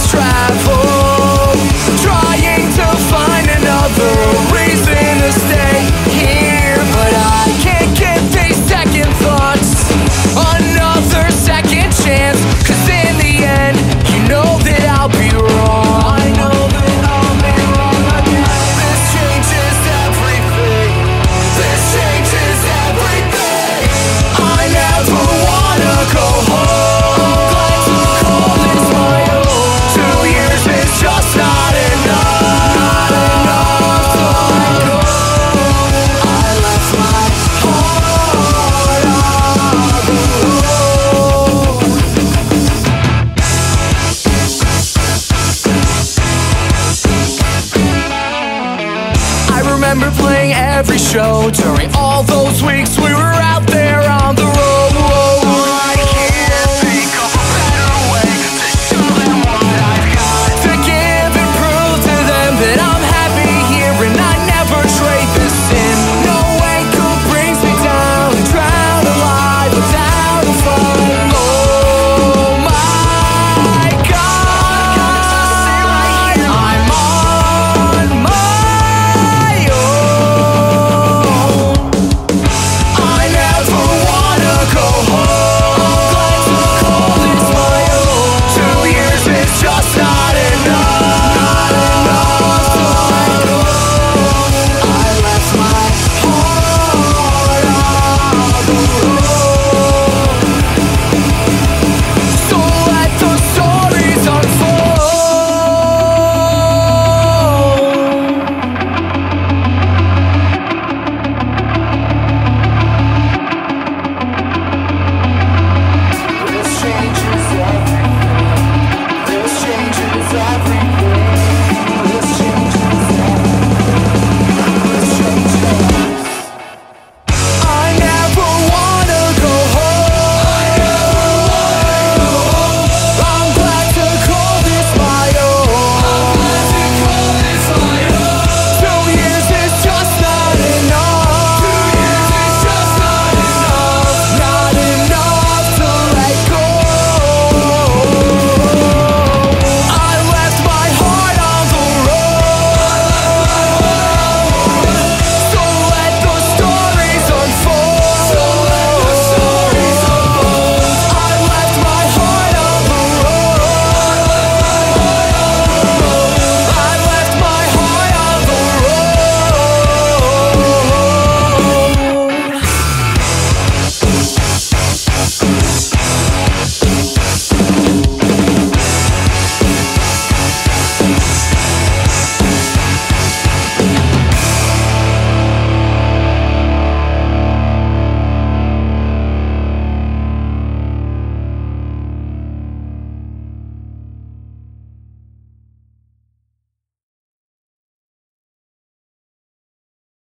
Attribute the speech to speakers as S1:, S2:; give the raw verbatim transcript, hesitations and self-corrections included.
S1: travel, trying to find another reason to stay here, but I can't get these second thoughts another second chance, 'cause in the end, you know that I'll be wrong. I know that I'll be wrong again. This changes everything. This changes everything. I never wanna go home. Glad to call this my own. Two years is just not enough. Not enough to let go. I left my heart on the road. I remember playing every show during